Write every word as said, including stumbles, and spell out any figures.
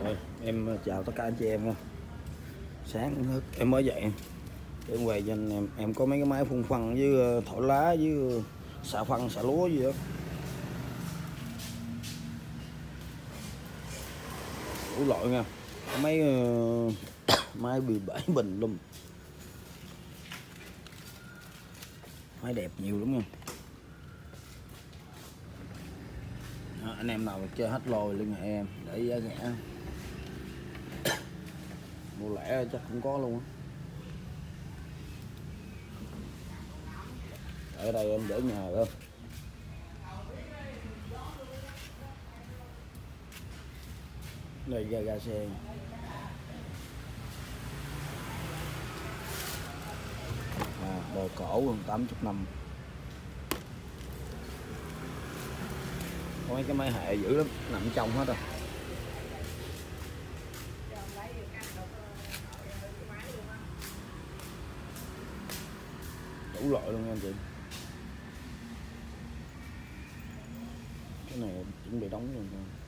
Rồi, em chào tất cả anh chị em nha. Sáng thức em mới dậy để em về cho anh em em có mấy cái máy phun phân với thổi lá với xạ phân xạ lúa gì đó, đủ loại nha. Có mấy uh, máy bị bể bình luôn, máy đẹp nhiều lắm nha. Đó, anh em nào chơi hết lôi liên hệ em để giá rẻ, mua lẻ chắc cũng có luôn á. Ở đây em để nhà cơ. Đây ga ga xe. À, đồ cổ hơn tám mươi năm. Có mấy cái máy hệ dữ lắm, nằm trong hết rồi. Đủ loại luôn nha anh chị. Cái này chuẩn bị đóng luôn.